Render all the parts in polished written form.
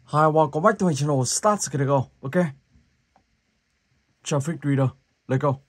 Hi, welcome back to my channel. Starts gonna go. Okay. Traffic reader. Let's go.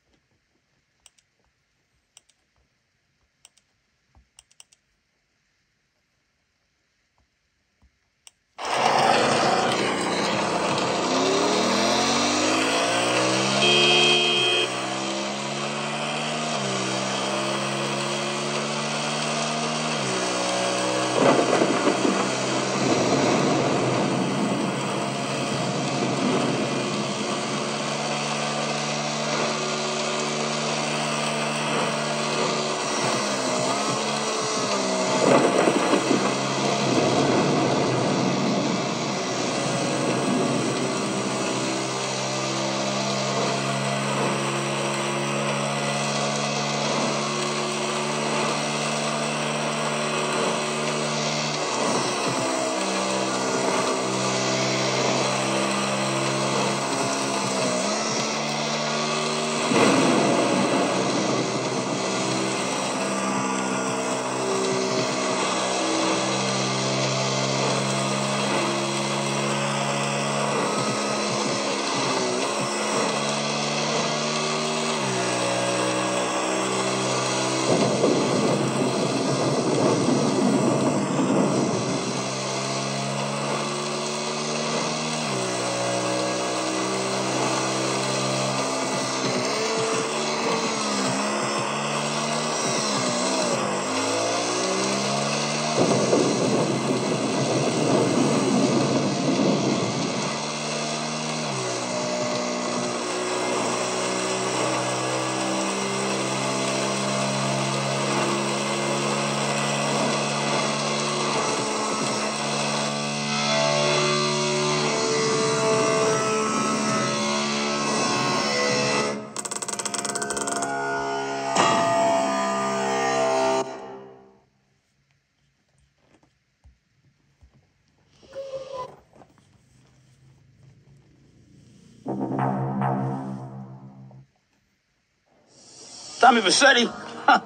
Tommy Vercetti? Huh.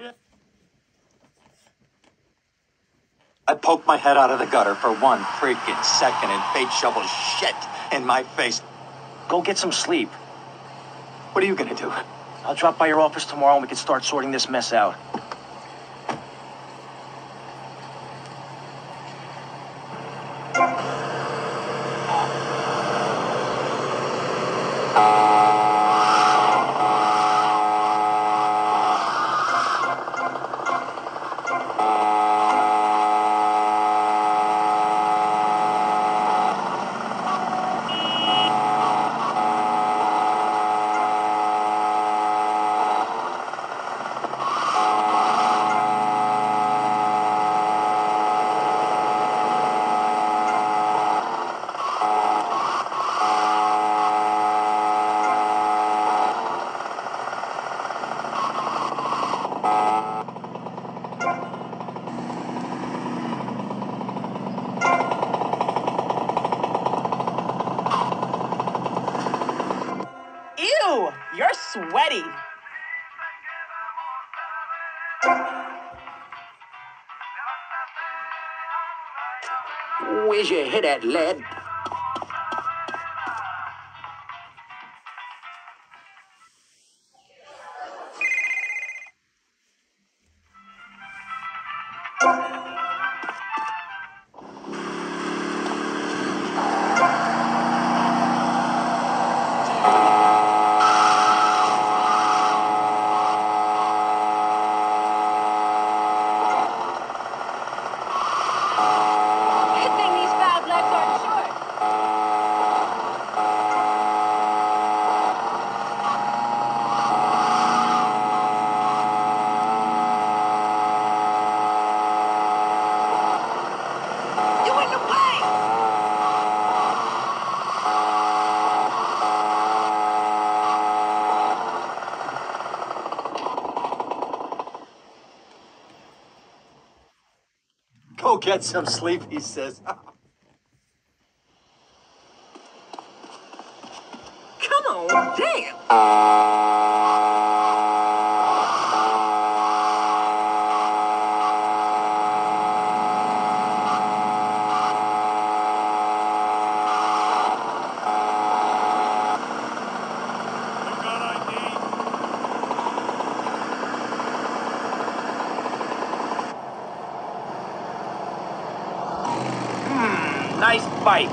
I poked my head out of the gutter for one freaking second and fate shoveled shit in my face. Go get some sleep. What are you gonna do? I'll drop by your office tomorrow and we can start sorting this mess out. Ew, you're sweaty. Where's your head at, lad? Good thing these fab legs aren't short. You in the way! Go get some sleep, he says. Come on, damn. Nice bike.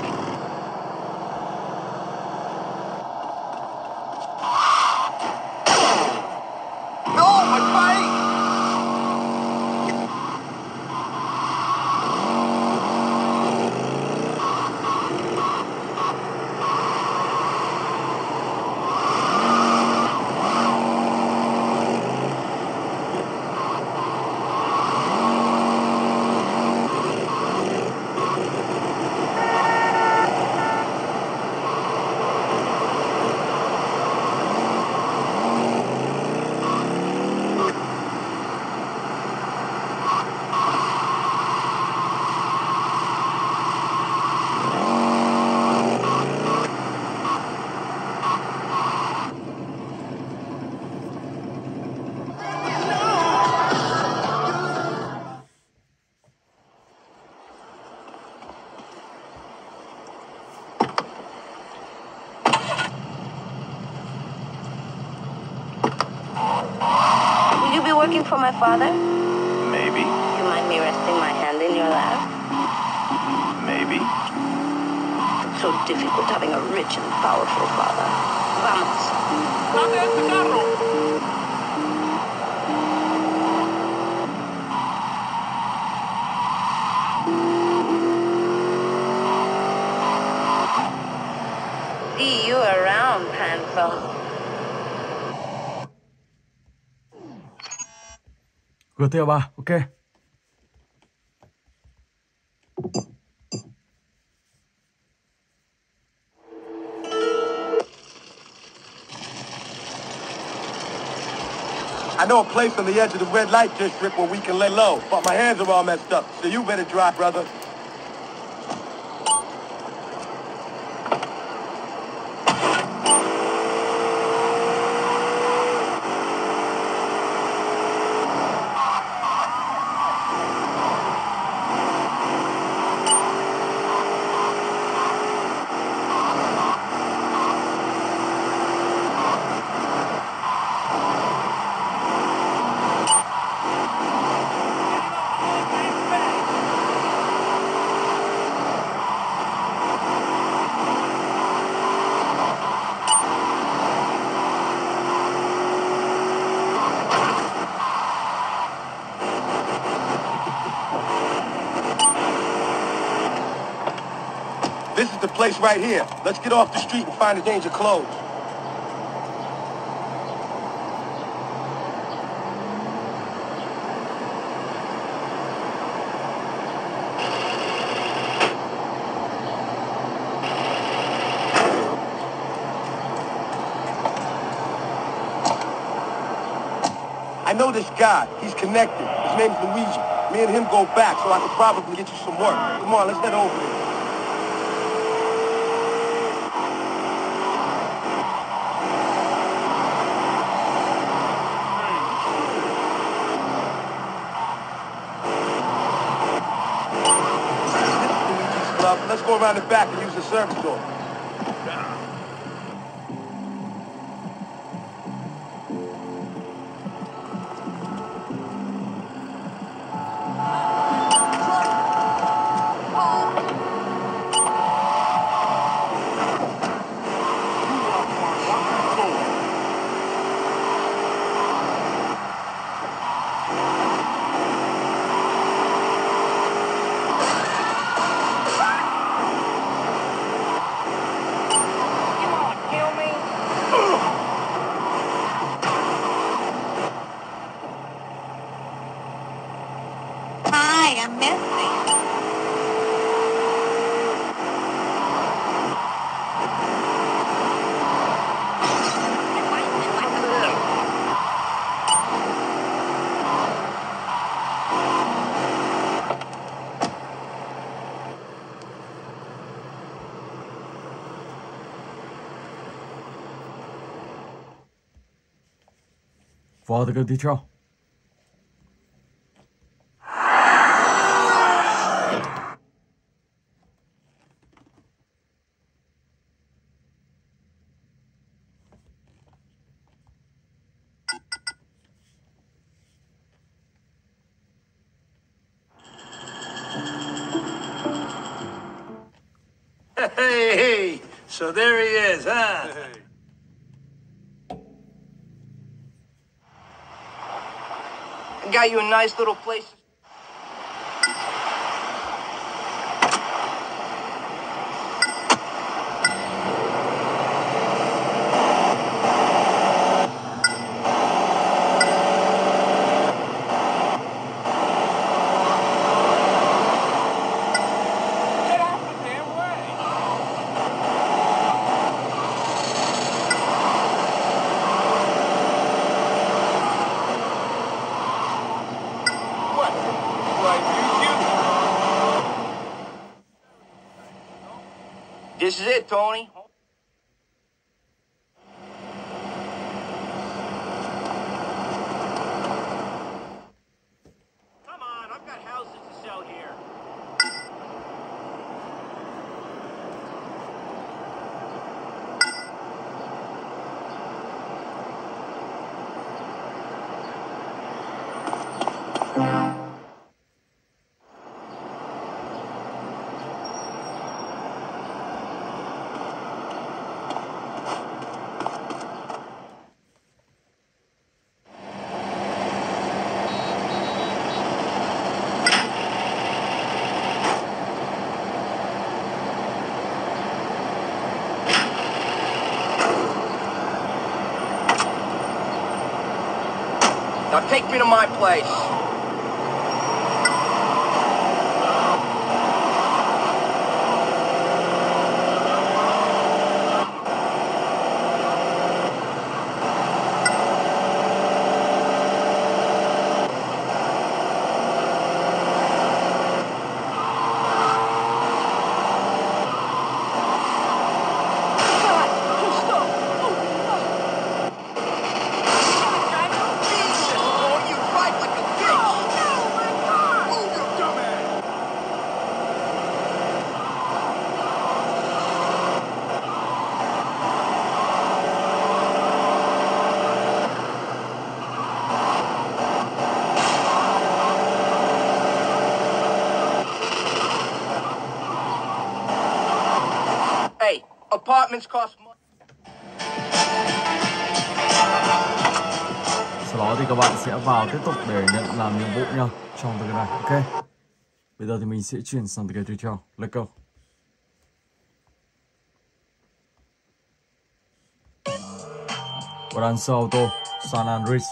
No, my bike! Will you be working for my father? Maybe. You mind me resting my hand in your lap? Maybe. It's so difficult having a rich and powerful father. Vamos. See you around, handsome. Gửi tiền bà, ok. I know a place on the edge of the red light district where we can lay low, but my hands are all messed up, so you better drive, brother. This is the place right here. Let's get off the street and find a change of clothes. I know this guy. He's connected. His name's Luigi. Me and him go back, so I could probably get you some work. Come on, let's head over there. Let's go around the back and use the service door. Hi, I'm Missy. Vodka đi theo. Hey, so there he is, huh? I got you a nice little place. This is it, Tony. Come on, I've got houses to sell here. Now take me to my place. Hey, apartments cost money. Sau đó thì các bạn sẽ vào tiếp tục để nhận làm nhiệm vụ nha trong tựa game này. Ok. Bây giờ thì mình sẽ chuyển sang tựa game tiếp theo. Let's go. Grand Auto San Andreas.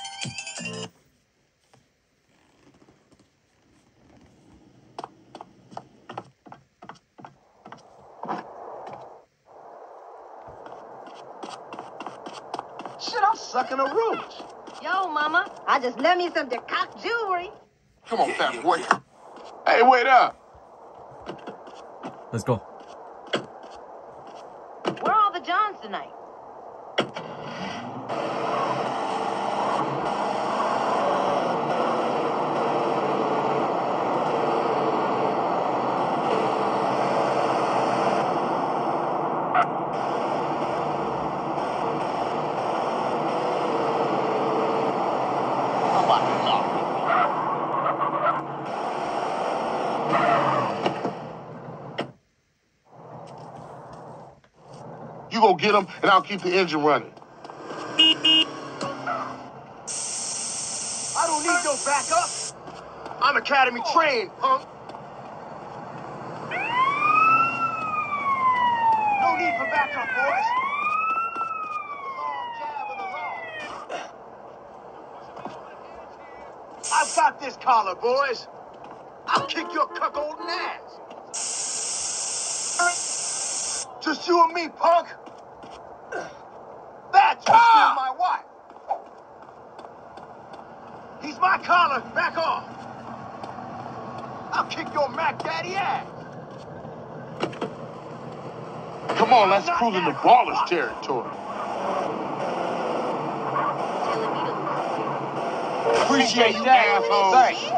Shit, I'm sucking a roach. Yo, Mama, I just left me some DeCock jewelry. Come on, fat boy. Hey, wait up. Let's go. Where are all the Johns tonight? You go get him, and I'll keep the engine running. I don't need no backup. I'm academy trained, punk. No need for backup, boys. The long jab of the law. I've got this collar, boys. I'll kick your cuckolding ass. Just you and me, punk. That's who's still my wife. He's my collar. Back off. I'll kick your Mac Daddy ass. Come on, let's cruise into Ballas territory. Appreciate that, asshole. Thanks.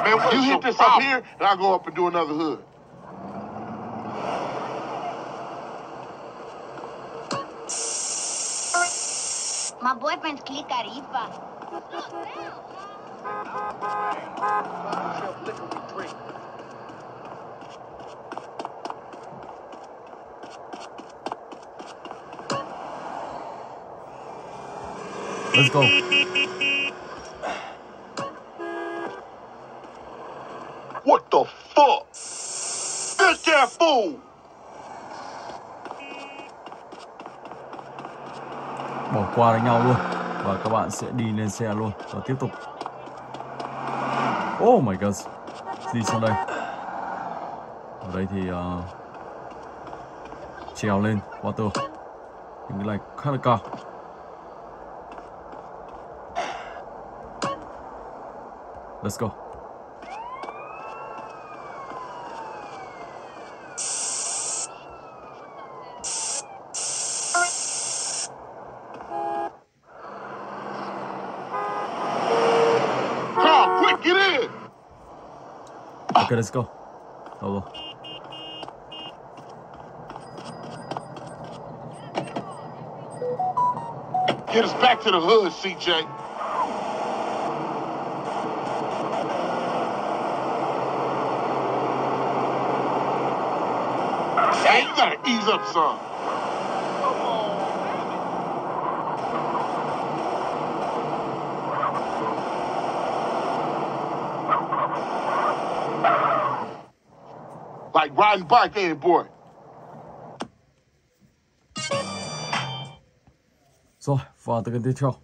Man, what you hit this up here, and I'll go up and do another hood. My boyfriend's Kli Khalifa. Let's go. What the fuck? Bitch that fool! Bỏ qua đánh nhau luôn. Và các bạn sẽ đi lên xe luôn. Và tiếp tục. Oh my god. Đi sang đây. Ở đây thì trèo lên qua tường. Những cái này khá là cao. Let's go. Carl, quick, get in! Okay, let's go. Đâu rồi? Get us back to the hood, CJ. Hey, you gotta ease up some. Like riding bike, ain't it, boy? Rồi, vào từ kênh tiếp theo.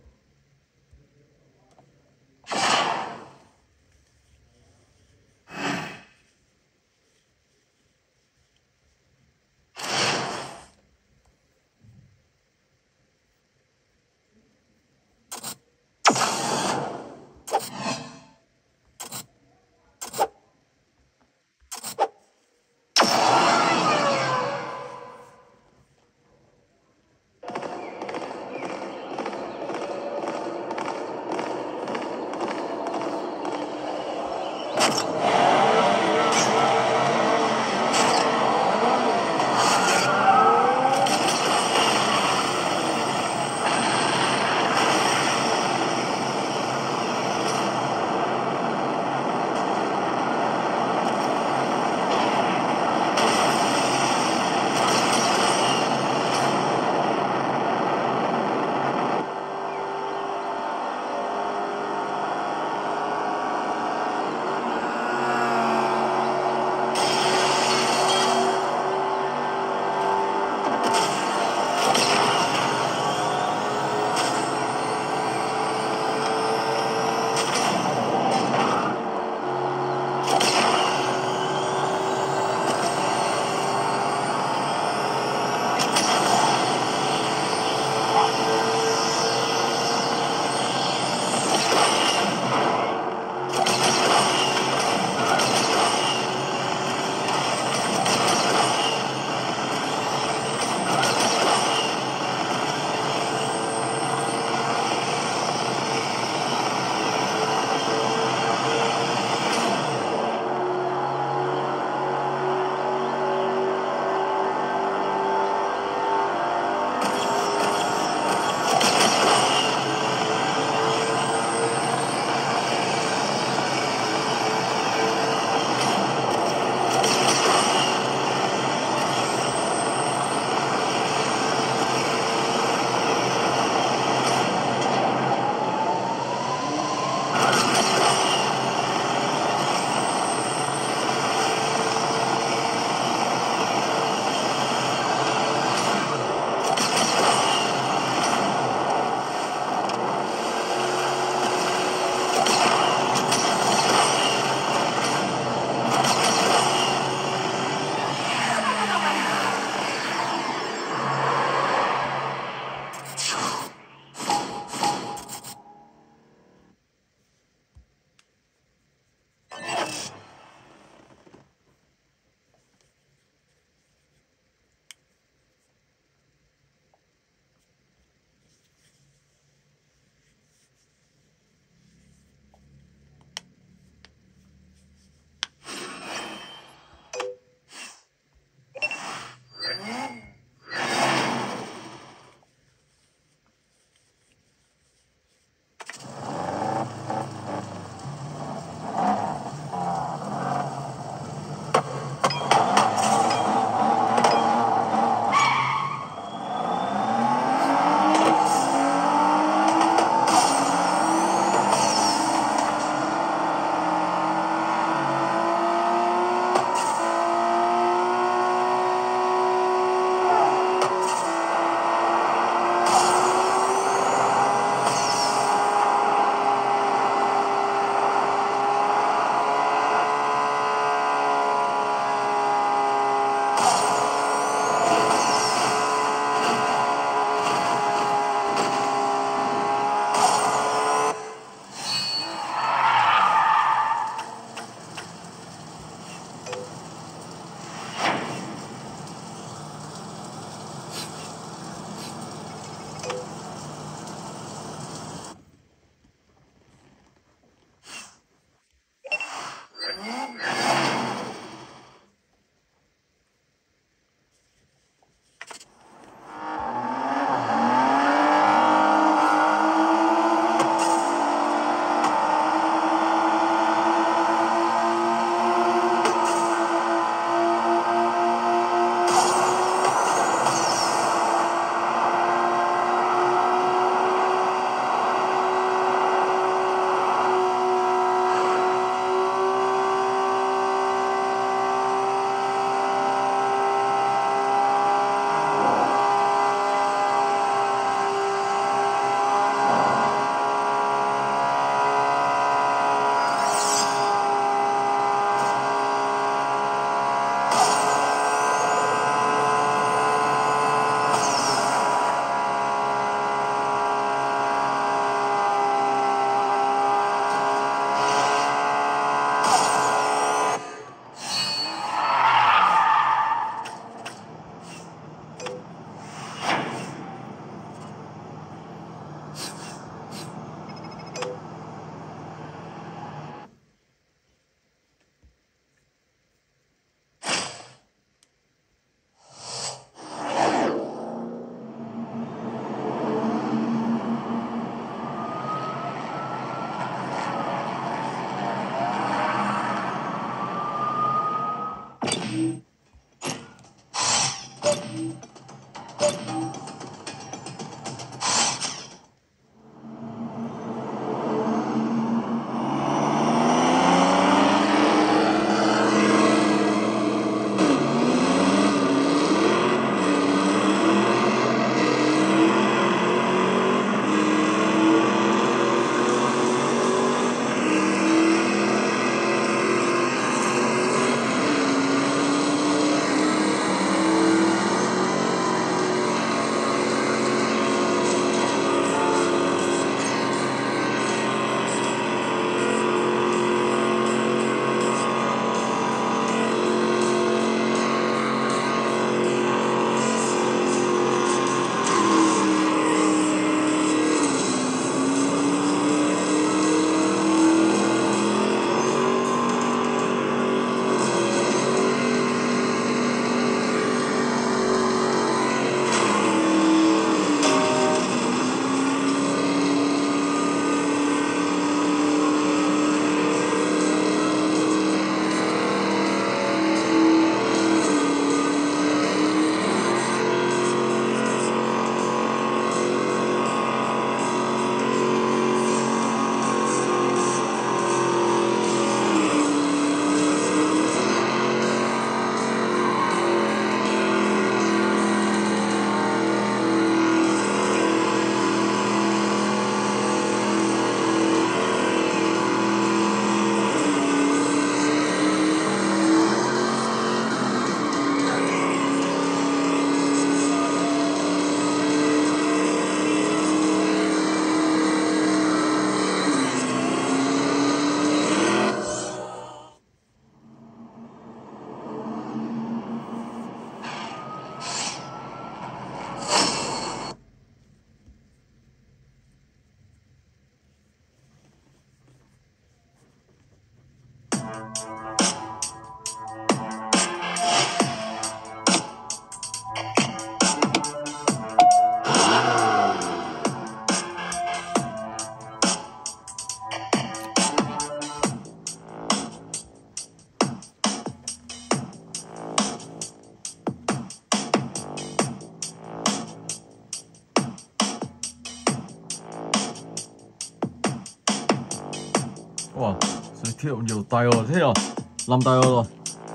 Wow, giới thiệu nhiều tire thế rồi, 5 tire rồi.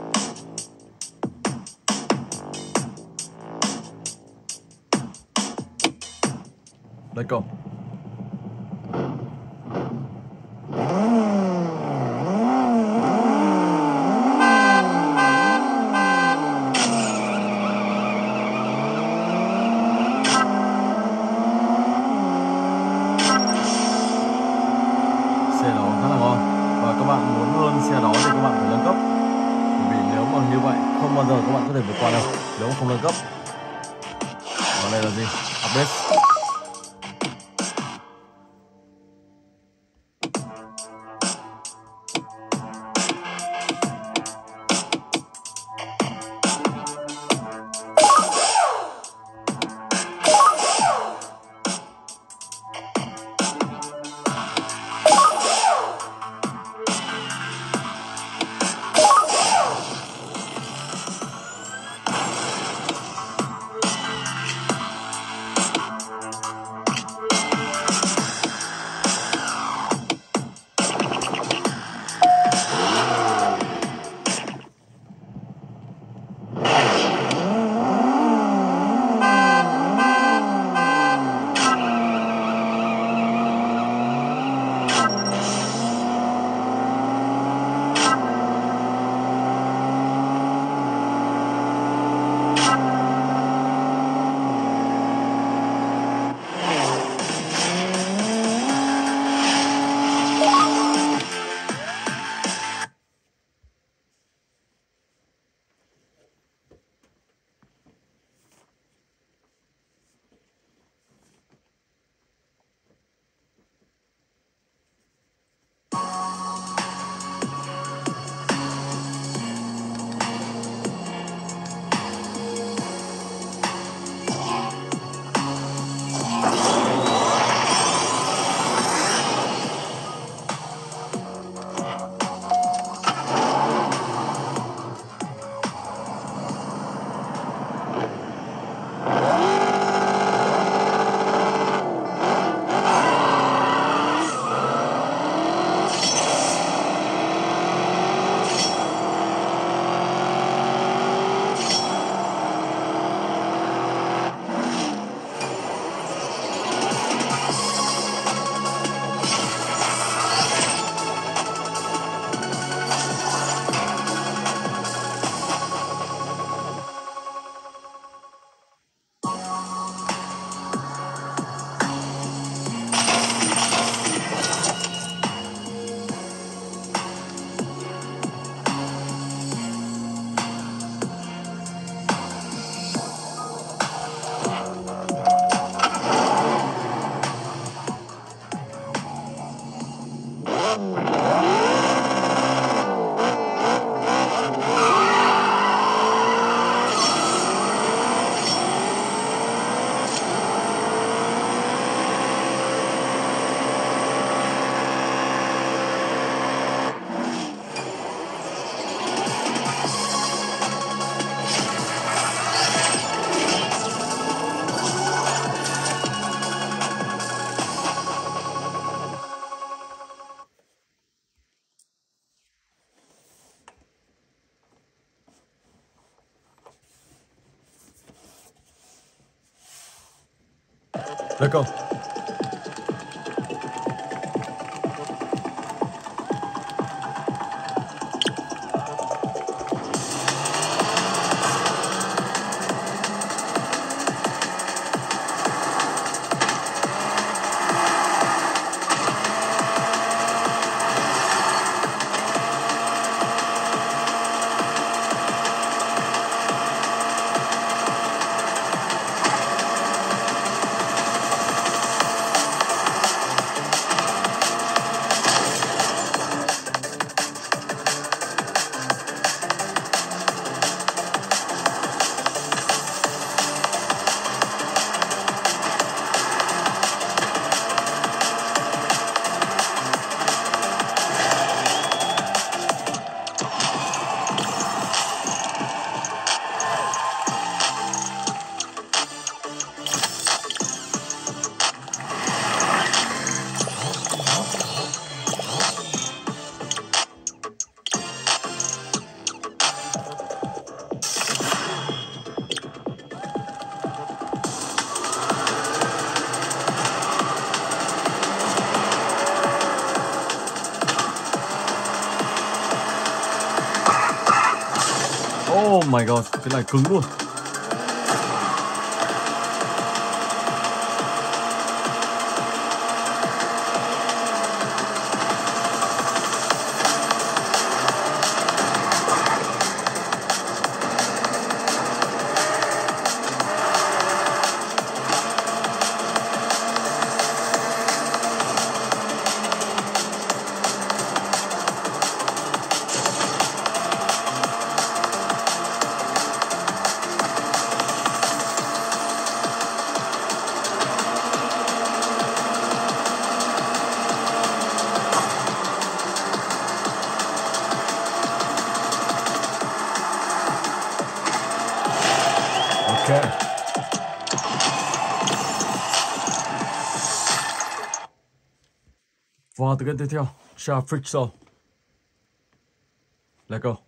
Let's go. Xe đó khá là ngon và các bạn muốn hơn xe đó thì các bạn phải nâng cấp, vì nếu mà như vậy không bao giờ các bạn có thể vượt qua đâu nếu mà không nâng cấp. Và đây là gì? Update. Let's go. Oh my god, cái này cứng luôn. Ok. Và từ kênh tiếp theo, Sharp Freak Show. Let's go.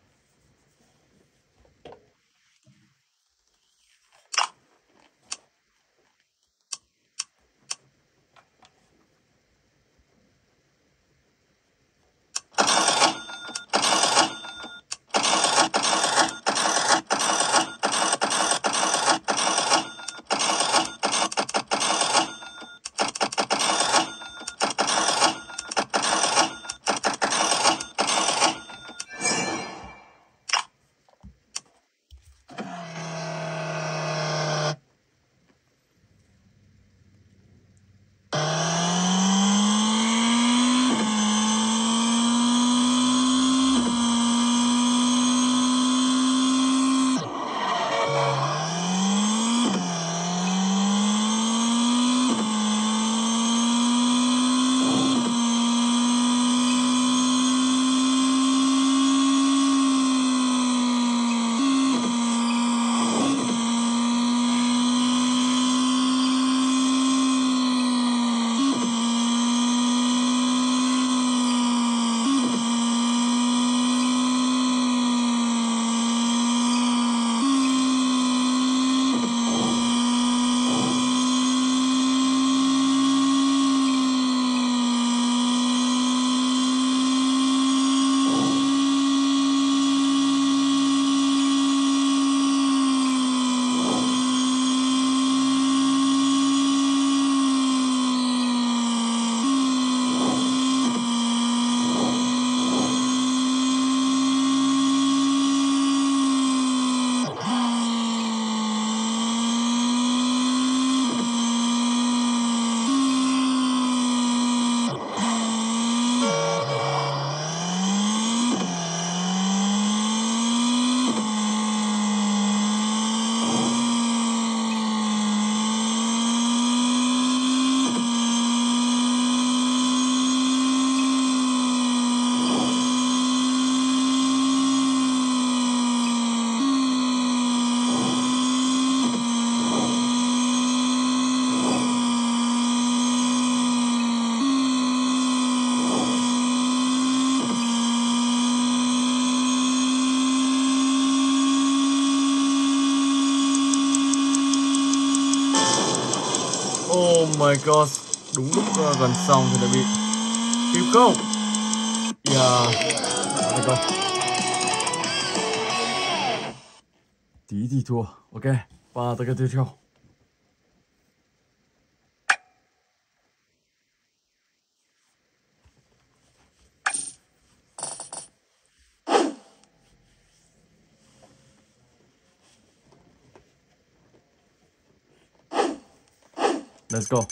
Oh my god. Đúng lúc gần xong thì đã bị kịp không? Yeah. Thành công. Tí thì thua. Ok. Và tới cái tiếp theo. Let's go.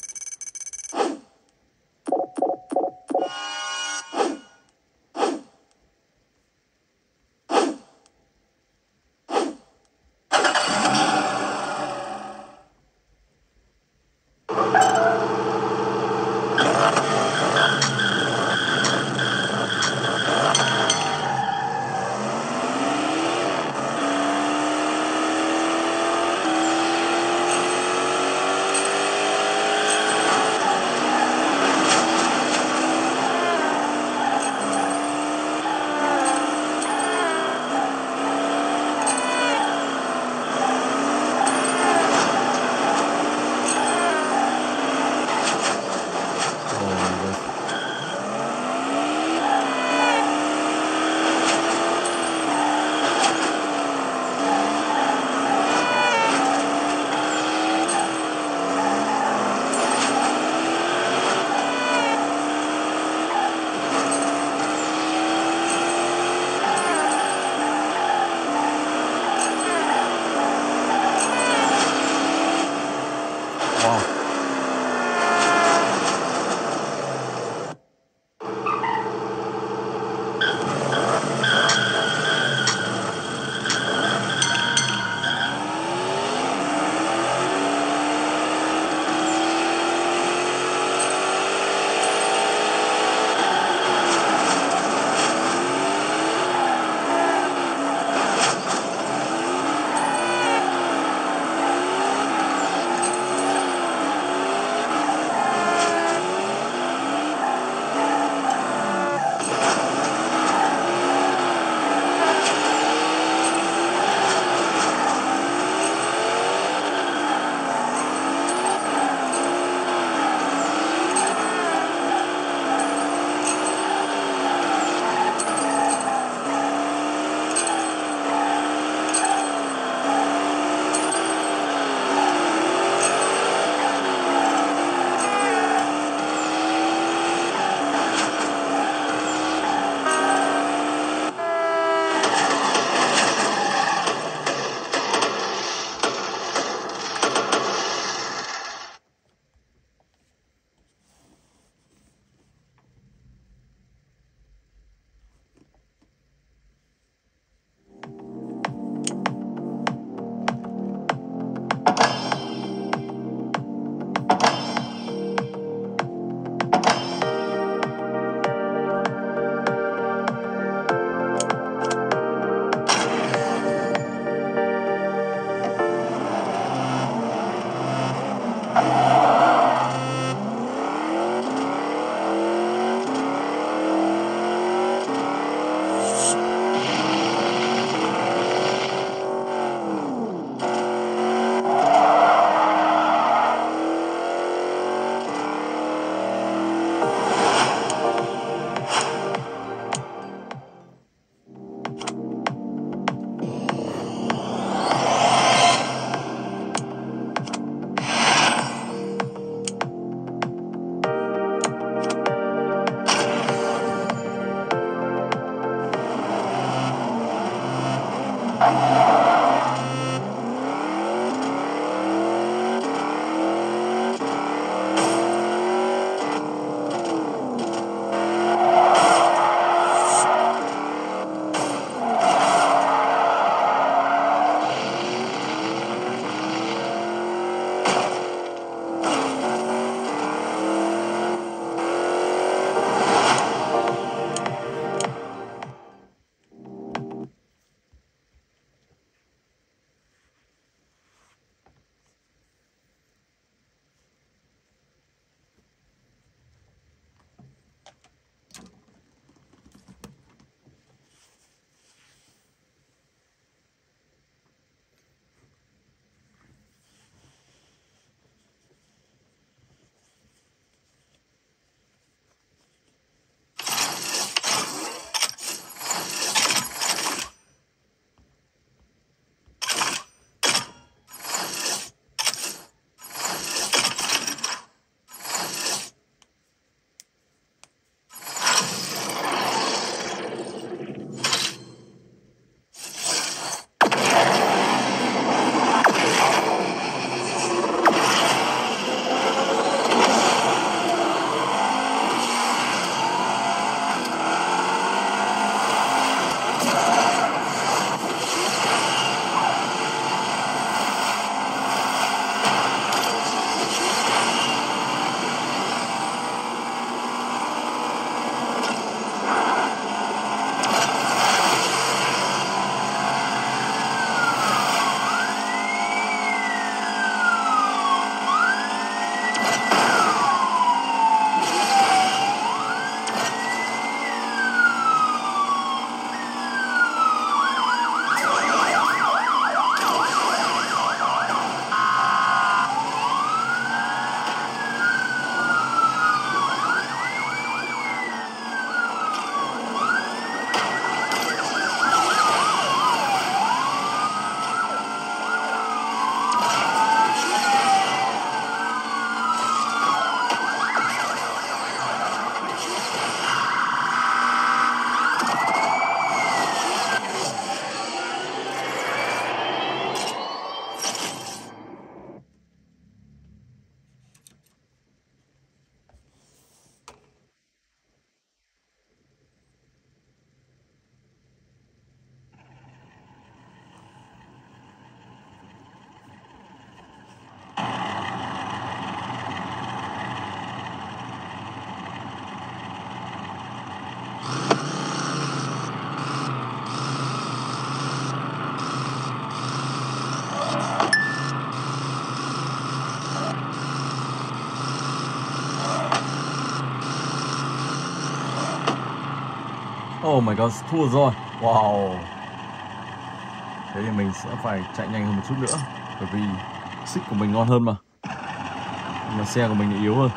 Oh my god, thua rồi. Wow. Thế thì mình sẽ phải chạy nhanh hơn một chút nữa, bởi vì xích của mình ngon hơn mà. Nhưng mà xe của mình lại yếu hơn.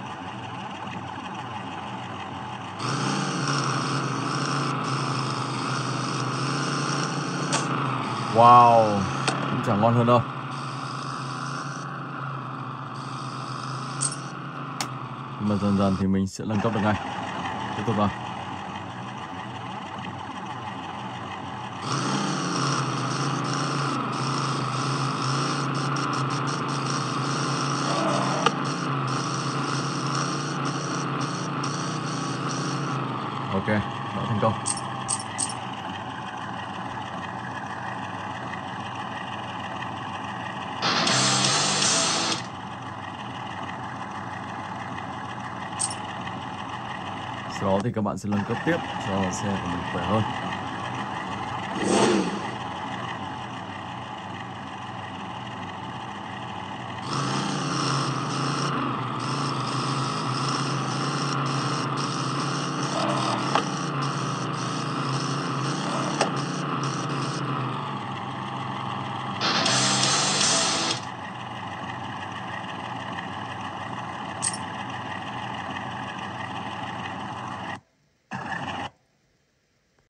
Wow, cũng chẳng ngon hơn đâu. Nhưng mà dần dần thì mình sẽ nâng cấp được ngay. Tiếp tục nào. Ok, đã thành công. Sau đó thì các bạn sẽ nâng cấp tiếp cho xe của mình khỏe hơn.